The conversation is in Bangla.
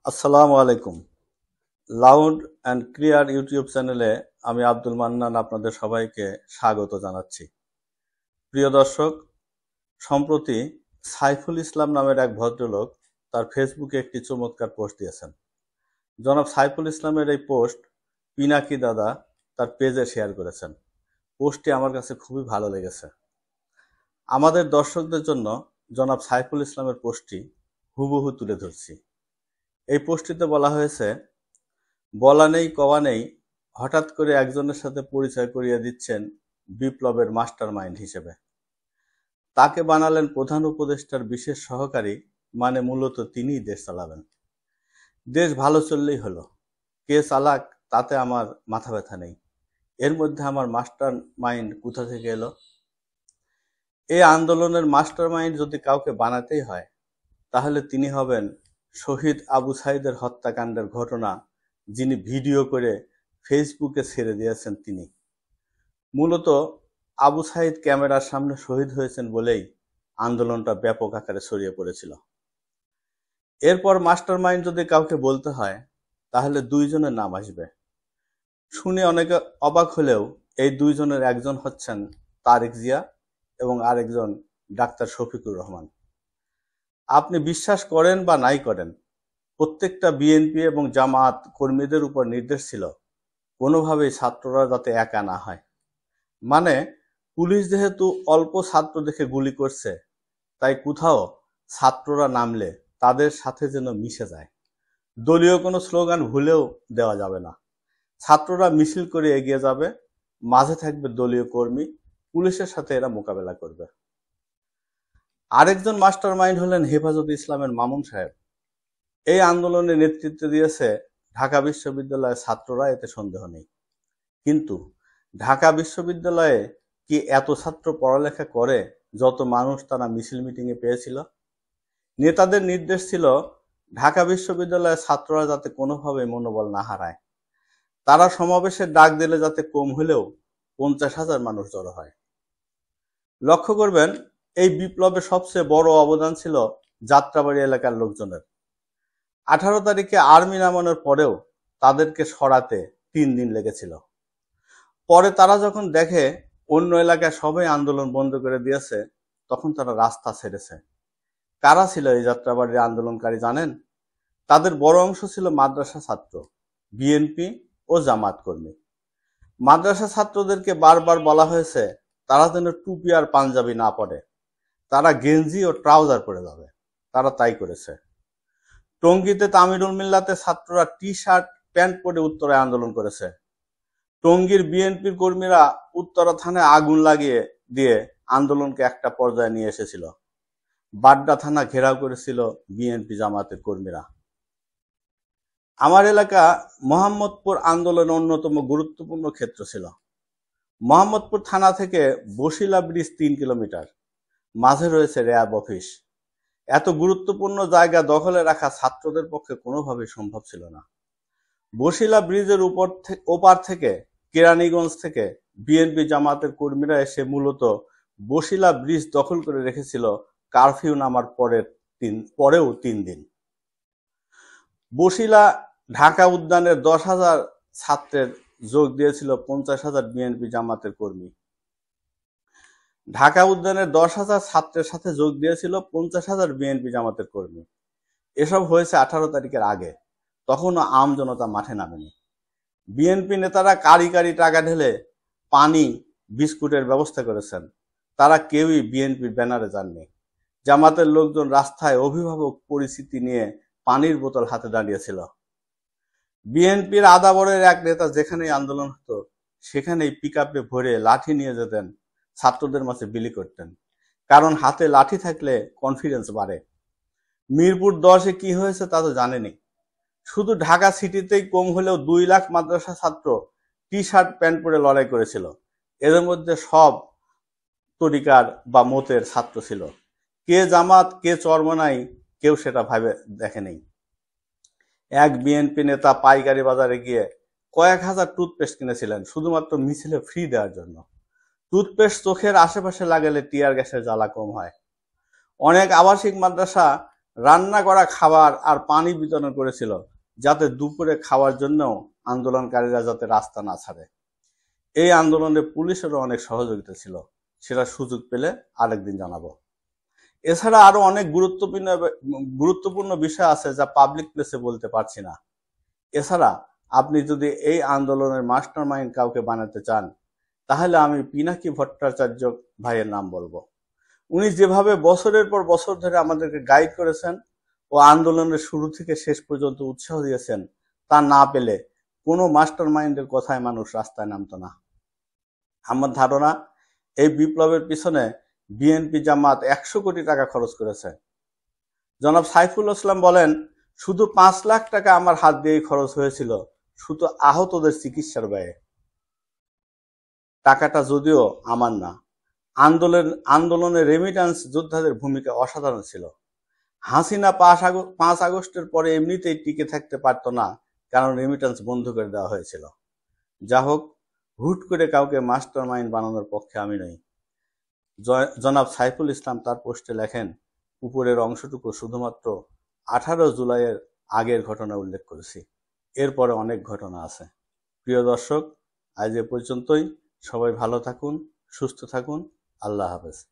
আসসালামু আলাইকুম। লাউড অ্যান্ড ক্লিয়ার ইউটিউব চ্যানেলে আমি আব্দুল মান্নান আপনাদের সবাইকে স্বাগত জানাচ্ছি। প্রিয় দর্শক, সম্প্রতি সাইফুল ইসলাম নামের এক ভদ্রলোক তার ফেসবুকে একটি চমৎকার পোস্ট দিয়েছেন। জনাব সাইফুল ইসলামের এই পোস্ট পিনাকি দাদা তার পেজে শেয়ার করেছেন। পোস্টটি আমার কাছে খুবই ভালো লেগেছে। আমাদের দর্শকদের জন্য জনাব সাইফুল ইসলামের পোস্টটি হুবহু তুলে ধরছি। এই পোস্টটিতে বলা হয়েছে, বলা নেই কওয়া নেই, হঠাৎ করে একজনের সাথে পরিচয় করিয়ে দিচ্ছেন বিপ্লবের মাস্টার মাইন্ড হিসেবে। তাকে বানালেন প্রধান উপদেষ্টার বিশেষ সহকারী, মানে মূলত তিনিই দেশ চালাবেন। দেশ ভালো চললেই হলো, কে চালাক তাতে আমার মাথা ব্যথা নেই। এর মধ্যে আমার মাস্টার মাইন্ড কোথা থেকে এলো? এই আন্দোলনের মাস্টার মাইন্ড যদি কাউকে বানাতেই হয়, তাহলে তিনি হবেন শহীদ আবু সাইদের হত্যাকাণ্ডের ঘটনা যিনি ভিডিও করে ফেসবুকে ছেড়ে দিয়েছেন তিনি। মূলত আবু সাইদ ক্যামেরার সামনে শহীদ হয়েছেন বলেই আন্দোলনটা ব্যাপক আকারে ছড়িয়ে পড়েছিল। এরপর মাস্টার মাইন্ড যদি কাউকে বলতে হয়, তাহলে দুইজনের নাম আসবে। শুনে অনেকে অবাক হলেও এই দুইজনের একজন হচ্ছেন তারেক জিয়া এবং আরেকজন ডাক্তার শফিকুর রহমান। আপনি বিশ্বাস করেন বা নাই করেন, প্রত্যেকটা বিএনপি এবং জামায়াত কর্মীদের উপর নির্দেশ ছিল কোনোভাবেই ছাত্ররা যাতে একা না হয়। মানে পুলিশ যেহেতু অল্প ছাত্র দেখে গুলি করছে, তাই কোথাও ছাত্ররা নামলে তাদের সাথে যেন মিশে যায়। দলীয় কোনো স্লোগান ভুলেও দেওয়া যাবে না। ছাত্ররা মিছিল করে এগিয়ে যাবে, মাঝে থাকবে দলীয় কর্মী, পুলিশের সাথে এরা মোকাবেলা করবে। আরেকজন মাস্টার মাইন্ড হলেন হেফাজতে ইসলামের মামুন সাহেব। এই আন্দোলনে নেতৃত্ব দিয়েছে ঢাকা বিশ্ববিদ্যালয়ের ছাত্ররা, এতে সন্দেহ নেই। কিন্তু ঢাকা বিশ্ববিদ্যালয়ে কি এত ছাত্র পড়ালেখা করে যত মানুষ তারা মিছিল মিটিংয়ে পেয়েছিল? নেতাদের নির্দেশ ছিল ঢাকা বিশ্ববিদ্যালয়ের ছাত্ররা যাতে কোনোভাবে মনোবল না হারায়। তারা সমাবেশের ডাক দিলে যাতে কম হলেও 50,000 মানুষ জড়ো হয়। লক্ষ্য করবেন, এই বিপ্লবে সবচেয়ে বড় অবদান ছিল যাত্রাবাড়ি এলাকার লোকজনের। 18 তারিখে আর্মি নামানোর পরেও তাদেরকে সরাতে 3 দিন লেগেছিল। পরে তারা যখন দেখে অন্য এলাকায় সবাই আন্দোলন বন্ধ করে দিয়েছে, তখন তারা রাস্তা ছেড়েছে। কারা ছিল এই যাত্রাবাড়ির আন্দোলনকারী জানেন? তাদের বড় অংশ ছিল মাদ্রাসা ছাত্র, বিএনপি ও জামাত কর্মী। মাদ্রাসা ছাত্রদেরকে বারবার বলা হয়েছে তারা যেন টুপি আর পাঞ্জাবি না পরে, তারা গেঞ্জি ও ট্রাউজার পরে যাবে। তারা তাই করেছে। টঙ্গীতে তামিরুল মিল্লাতে ছাত্ররা টি শার্ট প্যান্ট পরে উত্তরায় আন্দোলন করেছে। টঙ্গীর বিএনপির কর্মীরা উত্তরা থানায় আগুন লাগিয়ে দিয়ে আন্দোলনকে একটা পর্যায়ে নিয়ে এসেছিল। বাড্ডা থানা ঘেরাও করেছিল বিএনপি জামাতের কর্মীরা। আমার এলাকা মোহাম্মদপুর আন্দোলনের অন্যতম গুরুত্বপূর্ণ ক্ষেত্র ছিল। মোহাম্মদপুর থানা থেকে বসিলা ব্রিজ 3 কিলোমিটার, মাঝে রয়েছে র্যাব অফিস। এত গুরুত্বপূর্ণ জায়গা দখলে রাখা ছাত্রদের পক্ষে কোনোভাবেই সম্ভব ছিল না। বসিলা ব্রিজের ওপার থেকে কেরানীগঞ্জ থেকে বিএনপি জামাতের কর্মীরা এসে মূলত বসিলা ব্রিজ দখল করে রেখেছিল কারফিউ নামার পরেও 3 দিন। বসিলা ঢাকা উদ্যানের 10,000 ছাত্রের যোগ দিয়েছিল 50,000 বিএনপি জামাতের কর্মী। ঢাকা উদ্যানের 10,000 ছাত্রের সাথে যোগ দিয়েছিল 50,000 বিএনপি জামাতের কর্মী। এসব হয়েছে 18 তারিখের আগে, তখনও আম জনতা মাঠে নামেনি। বিএনপি নেতারা কারি কারি টাকা ঢেলে পানি বিস্কুটের ব্যবস্থা করেছেন। তারা কেউই বিএনপির ব্যানারে যাননি। জামাতের লোকজন রাস্তায় অভিভাবক পরিস্থিতি নিয়ে পানির বোতল হাতে দাঁড়িয়েছিল। বিএনপির আদাবরের এক নেতা যেখানেই আন্দোলন হতো সেখানেই পিকআপে ভরে লাঠি নিয়ে যেতেন, ছাত্রদের মাঝে বিলি করতেন। কারণ হাতে লাঠি থাকলে কনফিডেন্স বাড়ে। মিরপুর 10-এ কি হয়েছে তা তো জানেনি। শুধু ঢাকা সিটিতেই কম হলেও 2 লাখ মাদ্রাসা ছাত্র টি শার্ট প্যান্ট পরে লড়াই করেছিল। এদের মধ্যে সব তরিকার বা মতের ছাত্র ছিল। কে জামাত কে চরমনাই কেউ সেটা ভাবে দেখেনি। এক বিএনপি নেতা পাইকারি বাজারে গিয়ে কয়েক হাজার টুথপেস্ট কিনেছিলেন শুধুমাত্র মিছিলে ফ্রি দেওয়ার জন্য। টুথপেস্ট চোখের আশেপাশে লাগালে টিয়ার গ্যাসের জ্বালা কম হয়। অনেক আবাসিক মাদ্রাসা রান্না করা খাবার আর পানি বিতরণ করেছিল, যাতে দুপুরে খাওয়ার জন্যও আন্দোলনকারীরা যাতে রাস্তা না ছাড়ে। এই আন্দোলনে পুলিশেরও অনেক সহযোগিতা ছিল, সেটা সুযোগ পেলে আরেকদিন জানাবো। এছাড়া আরো অনেক গুরুত্বপূর্ণ বিষয় আছে যা পাবলিক প্লেসে বলতে পারছি না। এছাড়া আপনি যদি এই আন্দোলনের মাস্টার মাইন্ড কাউকে বানাতে চান, তাহলে আমি পিনাকি ভট্টাচার্য ভাইয়ের নাম বলবো। উনি যেভাবে বছরের পর বছর ধরে আমাদেরকে গাইড করেছেন ও আন্দোলনের শুরু থেকে শেষ পর্যন্ত উৎসাহ দিয়েছেন, তা না পেলে কোনো মাস্টার মাইন্ডের কথায় মানুষ রাস্তায় নামতো না। আমার ধারণা এই বিপ্লবের পিছনে বিএনপি জামাত 100 কোটি টাকা খরচ করেছে। জনাব সাইফুল ইসলাম বলেন, শুধু 5 লাখ টাকা আমার হাত দিয়েই খরচ হয়েছিল, শুধু আহতদের চিকিৎসার ব্যয়ে। টাকাটা যদিও আমার না। আন্দোলনে রেমিট্যান্স যোদ্ধাদের ভূমিকা অসাধারণ ছিল। হাসিনা 5 আগস্টের পরে এমনিতেই টিকে থাকতে পারত না, কারণ রেমিট্যান্স বন্ধ করে দেওয়া হয়েছিল। যা হোক, হুট করে কাউকে মাস্টার মাইন্ড বানানোর পক্ষে আমি নই। জনাব সাইফুল ইসলাম তার পোস্টে লেখেন, উপরের অংশটুকু শুধুমাত্র 18 জুলাইয়ের আগের ঘটনা উল্লেখ করেছি, এরপরে অনেক ঘটনা আছে। প্রিয় দর্শক, আজ এ পর্যন্তই। সবাই ভালো থাকুন, সুস্থ থাকুন। আল্লাহ হাফেজ।